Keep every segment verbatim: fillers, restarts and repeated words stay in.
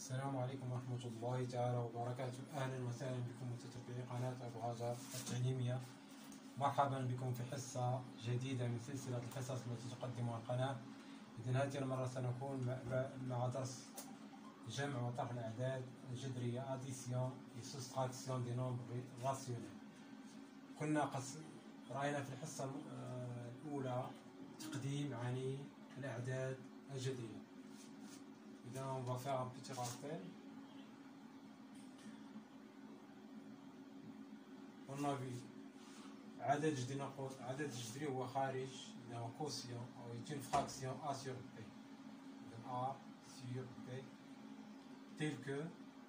السلام عليكم ورحمة الله تعالى وبركاته. أهلا وسهلا بكم متتبعي قناة أبو هاجر التعليمية. مرحبا بكم في حصة جديدة من سلسلة الحصص التي تقدمها القناة. إذن هذه المرة سنكون مع درس جمع وطرح الأعداد الجذرية addition et soustraction des nombres rationnels. كنا قص... رأينا في الحصة الأولى تقديم عن الأعداد الجذرية. إذا on va faire un petit rappel. On a vu عدد جذري، نقول عدد جذري هو خارج إذا هو quotient أو est une fraction A sur B. A sur B tel que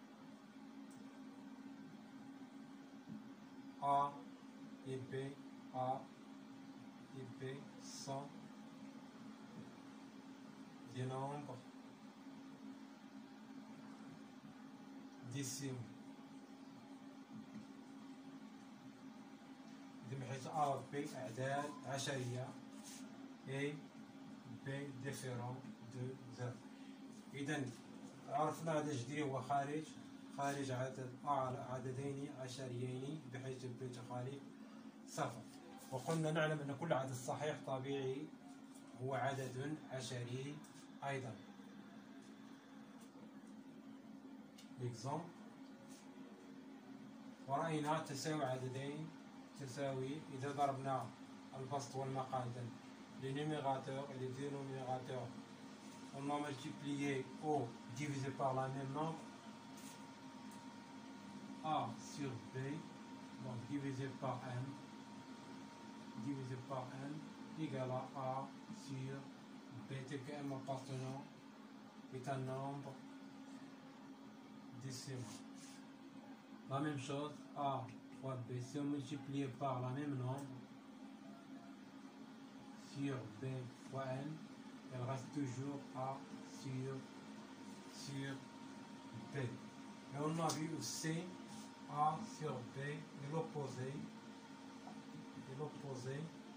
A et B, A et B sont des nombres décimaux. من حيث A و B أعداد عشرية A B différent de zéro. إذا عرفنا عدد جذري هو خارج خارج عدد A على عددين عشريين بحيث B تخالف صفر. وقلنا نعلم أن كل عدد صحيح طبيعي هو عدد عشري أيضا. exemple ورأينا تساوي عددين تساوي إذا ضربنا البسط والمقام les numérateurs et les dénominateurs on a multiplié au divisé par la même nombre A sur B donc divisé par n divisé par n égale à A sur B tel que m appartenant est un nombre décimal. La même chose A fois B, si on multiplie par la même nombre sur B fois n, elle reste toujours A sur, sur B. Et on a vu aussi A sur B et l'opposé et l'opposé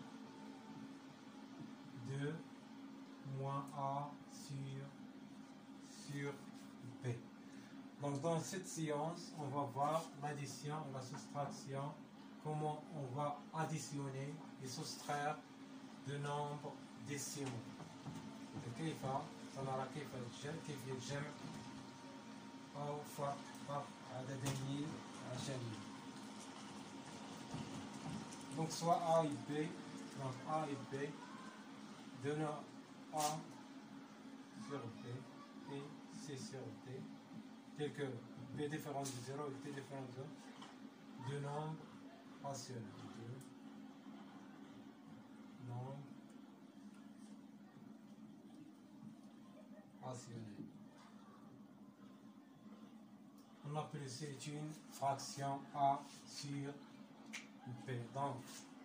de moins A sur, sur B. Donc dans cette séance, on va voir l'addition et la soustraction, comment on va additionner et soustraire de nombres décimaux. كيف سنرى كيف الجمع كيفية الجمع أو فرق فرق عددين عشريين. Donc soit A et B, donc A et B donnent A sur B et C sur D. Tel que B différent de zéro et T différent de zéro, deux nombres rationnels. Deux nombres rationnels. On appelle c'est une fraction A sur B. Donc,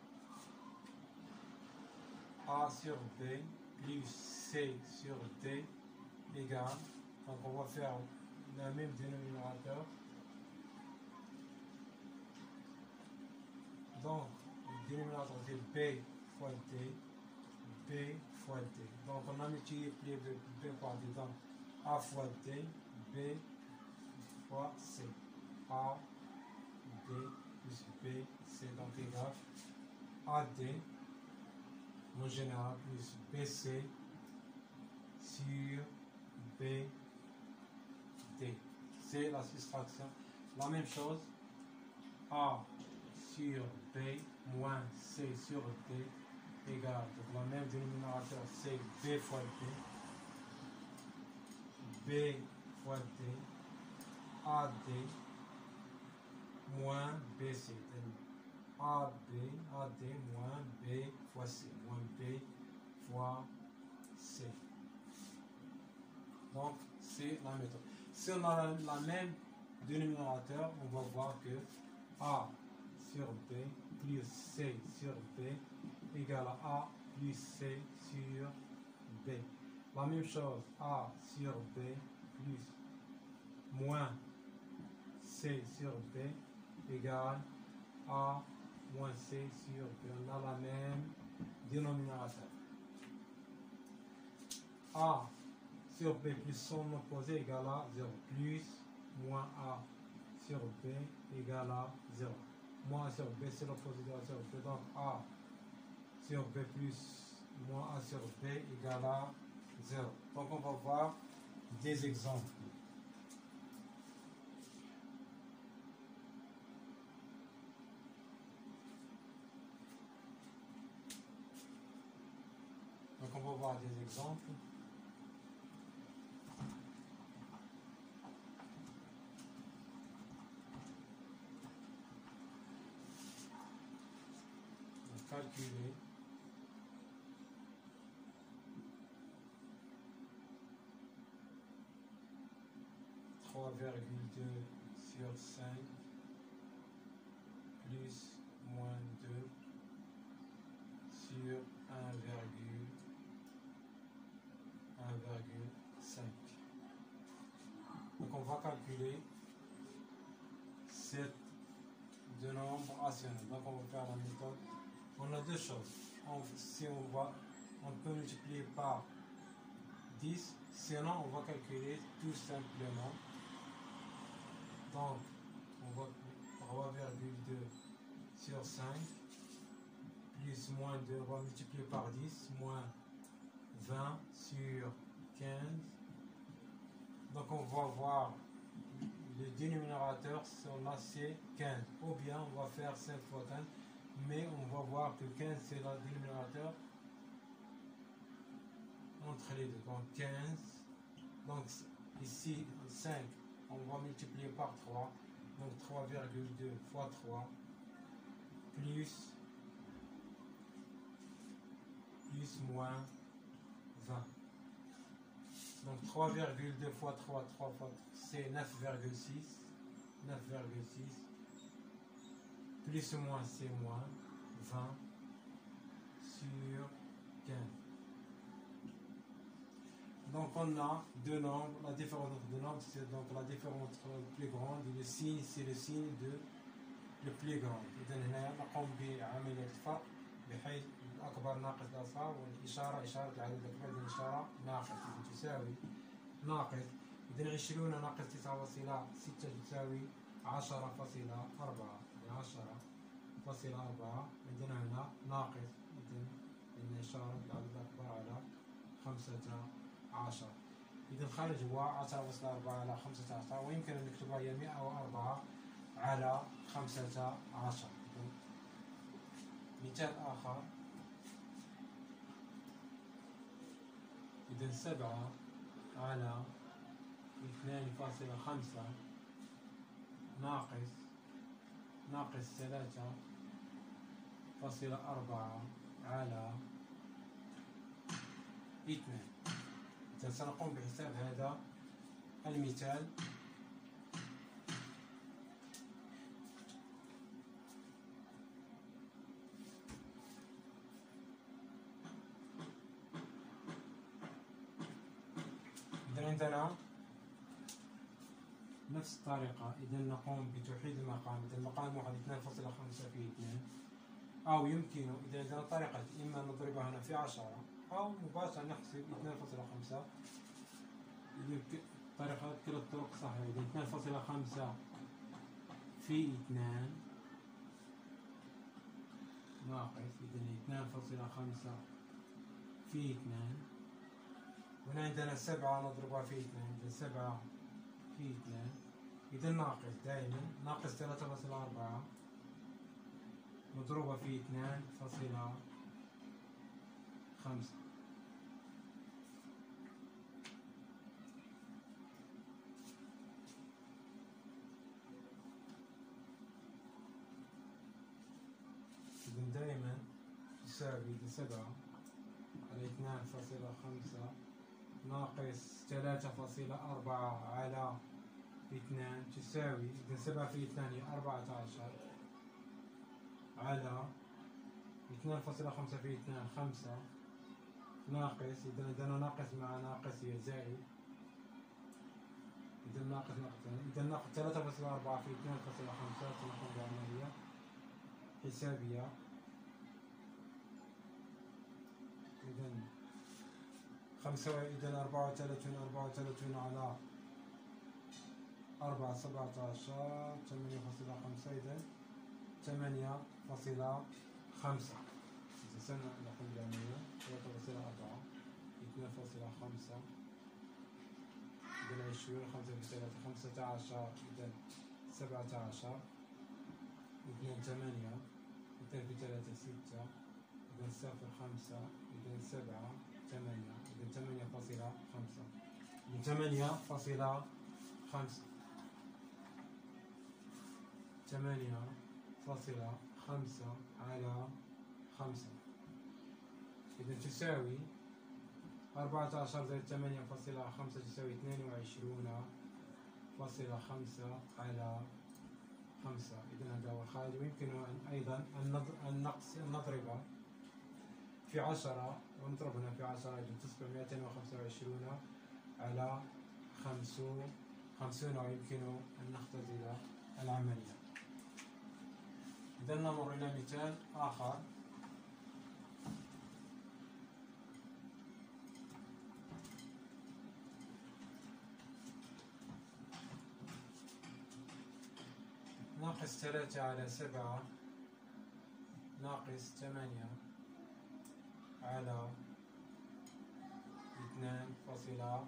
A sur B plus C sur D égale, donc on va faire le même dénominateur. Donc, le dénominateur c'est B fois D, B fois D. Donc, on a multiplié B par D. Donc, A fois D, B fois C. A, D plus B, C. Donc, égal A D, en général, plus B C sur B D. C'est la soustraction. La même chose, A sur B moins C sur D égale, donc le même dénominateur c'est B fois D, B fois D, A D moins B C. A B, A D moins B fois C, moins B fois C. Donc c'est la méthode. Si on a la même dénominateur, on va voir que A sur B plus C sur B égale à A plus C sur B. La même chose, A sur B plus moins C sur B égale A moins C sur B. On a la même dénominateur. A sur B plus son opposé égale à zéro. Plus moins A sur B égale à zéro. Moins A sur B c'est l'opposé de A sur B. Donc A sur B plus moins A sur B égale à zéro. Donc on va voir des exemples. Donc on va voir des exemples. Calculer trois virgule deux sur cinq plus moins deux sur un virgule cinq. Donc on va calculer ces deux nombres rationnels. Donc on va faire la méthode. On a deux choses. On, si on va, on peut multiplier par dix, sinon on va calculer tout simplement. Donc on va trois virgule deux sur cinq plus moins deux, on va multiplier par dix, moins vingt sur quinze. Donc on va voir le dénominateur, là c'est quinze. Ou bien on va faire cinq fois quinze, mais on va voir que quinze c'est le dénominateur entre les deux. Donc quinze, donc ici cinq, on va multiplier par trois, donc trois virgule deux fois trois, plus, plus moins vingt. Donc trois virgule deux fois trois, trois fois c'est neuf virgule six, neuf virgule six, plus ou moins c'est moins vingt sur quinze. Donc on a deux nombres, la différence entre deux nombres, c'est donc la différence entre le plus grand et le signe, c'est le signe de le plus grand. إذا هنا نقوم بعملية الفرق بحيث الأكبر ناقص الأصغر والإشارة إشارة العدد الأكبر الإشارة ناقص تساوي ناقص. إذا عشرون ناقص تسعة فاصلة ستة تساوي عشرة فاصلة أربعة. عشرة فاصلة أربعة عندنا هنا ناقص. إذا عندنا إشارة العدد الأكبر على خمسة عشر. إذا الخارج هو عشرة فاصلة أربعة على خمسة عشر، ويمكن أن نكتبها هي مئة وأربعة على خمسة عشر. مثال آخر، إذا سبعة على اثنان فاصلة خمسة ناقص ناقص ثلاثة فاصلة أربعة على اثنان. إذا سنقوم بحساب هذا المثال. إذا عندنا نفس الطريقة، إذا نقوم بتوحيد المقام. إذا المقام واحد اثنان فاصلة خمسة في اثنان، أو يمكن إذا عندنا طريقة إما نضربها هنا في عشرة أو مباشرة نحسب اثنان فاصلة خمسة. طريقة كلا الطرق صحيحة. إذا اثنان فاصلة خمسة في اثنان ناقص، إذا اثنان فاصلة خمسة في اثنان. هنا عندنا سبعة نضربها في اثنان، إذا سبعة في اثنان. إذا ناقص دائما ناقص ثلاثة فاصلة أربعة مضروبة في اثنان فاصلة خمسة. إذا دائما تساوي سبعة على اثنان فاصلة خمسة ناقص ثلاثة فاصلة أربعة على اثنان تساوي، إذا سبعة في اثنان هي أربعة عشر على اثنان فاصلة خمسة في اثنان خمسة ناقص. إذا عندنا ناقص مع ناقص هي زائد، إذا ناقص ناقص إذا ناقص ثلاثة فاصلة أربعة في اثنان فاصلة خمسة. سنقوم بعملية حسابية. إذا خمسة إذا أربعة وثلاثون أربعة وثلاثون على أربعة سبعة عشر ثمانية فاصلة خمسة إذا ثمانية فاصلة خمسة. إذا سنة نقوم بعملية ثلاثة فاصلة أربعة اثنان فاصلة خمسة إذا عشرون خمسة في ثلاثة خمسة عشر إذا سبعة عشر اثنان ثمانية اثنان في ثلاثة ستة إذا صفر خمسة إذا سبعة ثمانية إذا ثمانية فاصلة خمسة إذا ثمانية فاصلة خمسة ثمانية فاصلة خمسة على خمسة إذا تساوي أربعة عشر زائد ثمانية فاصلة خمسة تساوي اثنان وعشرون فاصلة خمسة على خمسة. إذا هذا هو الخارج. ويمكن أن أيضا أن نقص نضرب في عشرة ونضرب هنا في عشرة إذا تصبح مئتين وخمسة وعشرون على خمسون خمسون ويمكن أن نختزل العملية. إذا نمر إلى مثال آخر. ناقص ثلاثة على سبعة ناقص ثمانية على اثنان فاصلة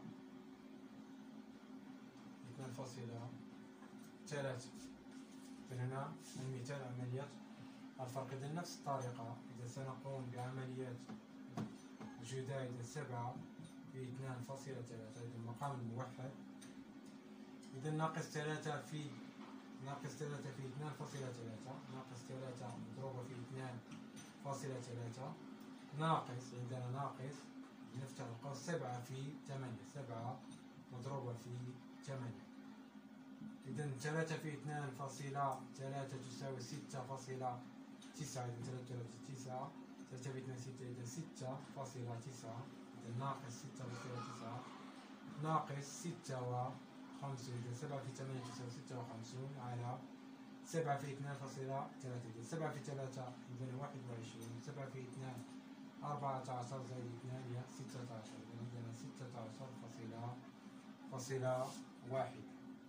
اثنان فاصلة ثلاثة. هنا المثال عملية الفرق. إذا نفس الطريقة إذا سنقوم بعملية جداء إذا سبعة في اثنان فاصلة ثلاثة إذا المقام الموحد. إذا ناقص ثلاثة في ناقص ثلاثة في اثنان فاصلة ثلاثة ناقص ثلاثة مضروبة في اثنان فاصلة ثلاثة ناقص عندنا ناقص نفتح القوس سبعة في ثمانية سبعة مضروبة في ثمانية. إذا ثلاثة في اثنان فاصلة ثلاثة تساوي ستة فاصلة تسعة. إذا ثلاثة تسعة ثلاثة في اثنان ستة إذا ستة فاصلة تسعة إذا ناقص ستة فاصلة تسعة ناقص ستة وخمسون. إذا سبعة في ثمانية تساوي ستة وخمسون على سبعة في اثنان فاصلة ثلاثة. إذا سبعة في ثلاثة عندنا واحد وعشرون سبعة في اثنان أربعة عشر زائد اثنان هي ستة عشر. إذا عندنا ستة عشر فاصلة فاصلة واحد.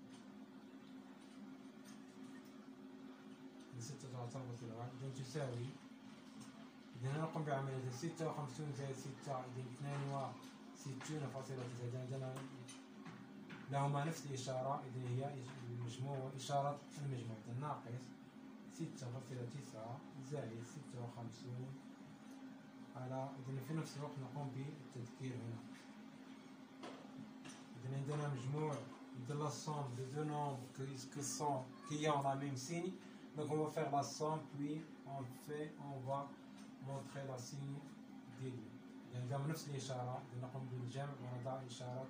ستة عشر فاصلة واحد إذا تساوي إذا نقوم بعملية ستة وخمسون زائد ستة إذا اثنان وستون فاصلة تسعة. إذا عندنا لهما نفس الإشارة إذا هي المجموع إشارة المجموع. إذا ناقص ستة فاصلة تسعة زائد ستة وخمسون على إذا في نفس الوقت نقوم بالتذكير هنا. إذا عندنا مجموع de la somme de deux nombres qui, qui sont qui ont la même signe. Donc on va faire la somme puis on fait on va montrer la signe des deux. يعني عندنا نفس الإشارة نقوم بالجمع ونضع إشارة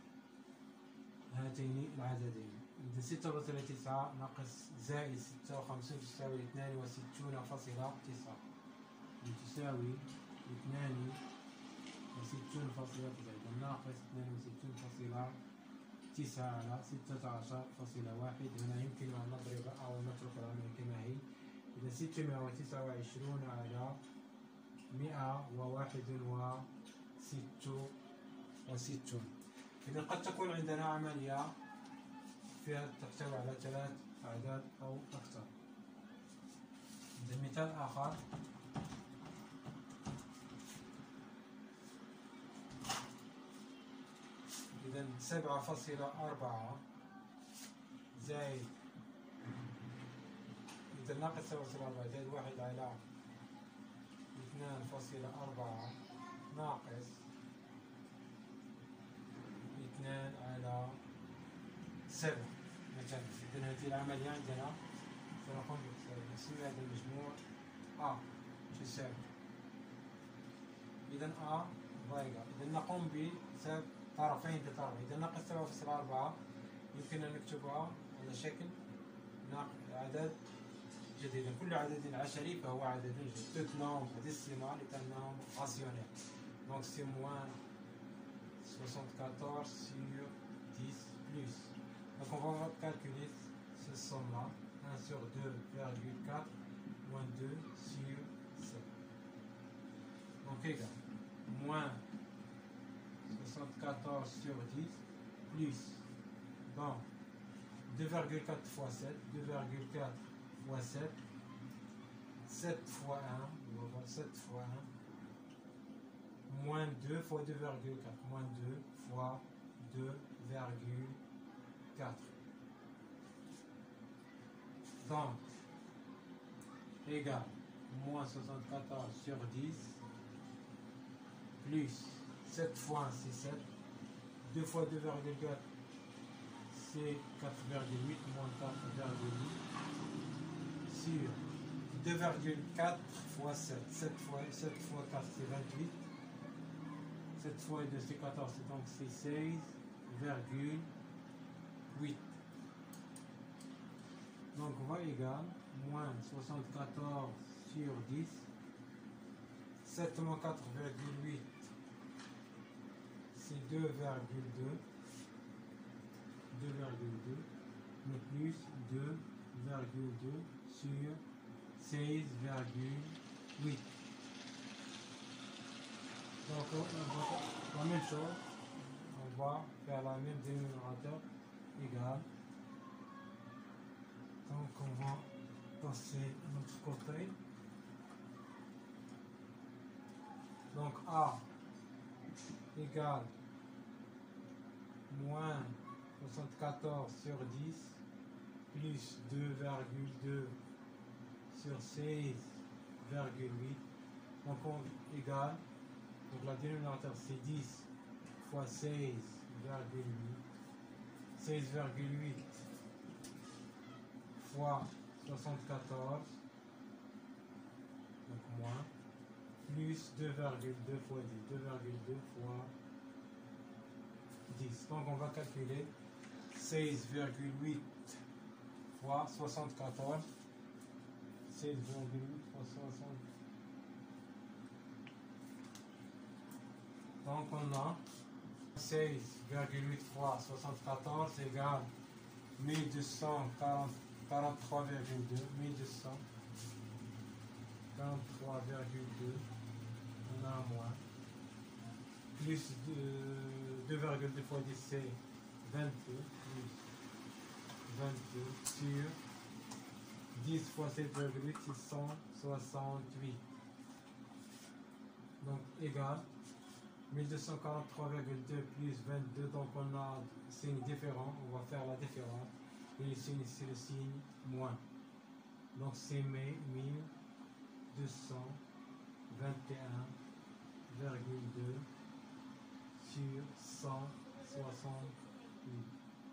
هاتين العددين. إذا ستة فاصلة تسعة ناقص زائد ستة وخمسون تساوي اثنان وستون فاصلة تسعة تساوي اثنان وستون فاصلة تسعة. إذا ناقص اثنان وستون فاصلة تسعة على ستة عشر فاصلة واحد. هنا يمكن أن نضرب أو نترك العملية كما هي. إذا ستمائة وتسعة وعشرون على مئة وواحد وستون. إذا قد تكون عندنا عملية فيها تحتوي على ثلاث أعداد أو أكثر. إذا مثال آخر. إذا سبعة فاصلة أربعة زائد إذا ناقص سبعة فاصلة أربعة زائد واحد على اثنان فاصلة أربعة ناقص اثنان على سبعة مثلا. إذا هذه العملية عندنا سنقوم بنسمي هذا المجموع أ تساوي إذا أ ضايقة. إذا نقوم بحساب طرفين بطرف. إذا ناقص سبعة فاصلة أربعة يمكن أن نكتبها على شكل عدد جديد. كل عدد عشري فهو عدد جديد. Tout nombre décimal est un nombre rationnel. Donc c'est moins soixante-quatorze sur dix plus. Donc on va calculer ce somme-là. un sur deux virgule quatre moins deux sur sept. Donc égal moins soixante-quatorze sur dix plus, bon, deux virgule quatre fois sept, deux virgule quatre fois sept, sept fois un, on va voir sept fois un, moins deux fois deux virgule quatre, moins deux fois deux virgule quatre. Donc, égale moins soixante-quatorze sur dix plus sept fois un, c'est sept, deux fois deux virgule quatre, c'est quatre virgule huit, moins quatre virgule huit, sur deux virgule quatre fois sept, sept fois, sept fois quatre, c'est vingt-huit, sept fois deux, c'est quatorze, donc c'est seize virgule huit. Donc on va égal moins soixante-quatorze sur dix, sept moins quatre virgule huit, c'est deux virgule deux, deux virgule deux, mais plus deux virgule deux sur seize virgule huit. Donc on va la même chose, on va faire la même dénominateur égal. Donc on va passer à l'autre côté. Donc A égale moins soixante-quatorze sur dix plus deux virgule deux sur seize virgule huit. Donc on égale, donc la dénominateur c'est dix fois seize virgule huit, seize virgule huit fois soixante-quatorze, donc moins, plus deux virgule deux fois dix, deux virgule deux fois dix. Donc on va calculer seize virgule huit fois soixante-quatorze, seize virgule huit fois soixante. Donc on a seize virgule huit fois soixante-quatorze égale mille deux cent quarante-trois virgule deux, mille deux cent quarante-trois virgule deux, on a un moins, plus deux virgule deux fois dix, c'est vingt-deux, plus vingt-deux sur dix fois sept virgule huit, c'est cent soixante-huit. Donc égal mille deux cent quarante-trois virgule deux plus vingt-deux, donc on a signe différent, on va faire la différence, et le signe c'est le signe moins, donc c'est mille deux cent vingt et un virgule deux sur cent soixante-huit.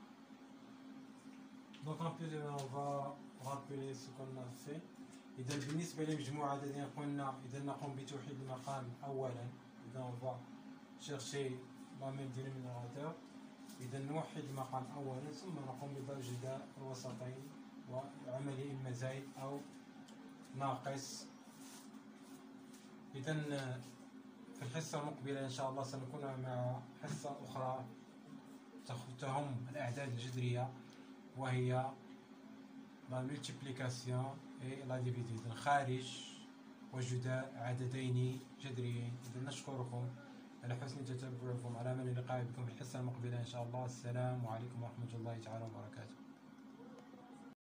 Donc en plus on va rappeler ce qu'on a fait. إذا بالنسبة للمجموعة الذين قلنا إذا نقوم بتوحيد المقام أولا، إذا on va chercher la même dénominateur، إذا نوحد المقام أولا ثم نقوم بوجد الوسطين وعمل إما زائد أو ناقص. إذا في الحصة المقبلة إن شاء الله سنكون مع حصة أخرى تهم الأعداد الجذرية وهي la multiplication et la division، خارج وجود عددين جذريين. إذا نشكركم على حسن تتبعكم، على أمل اللقاء بكم في الحصة المقبلة إن شاء الله. السلام عليكم ورحمة الله تعالى وبركاته.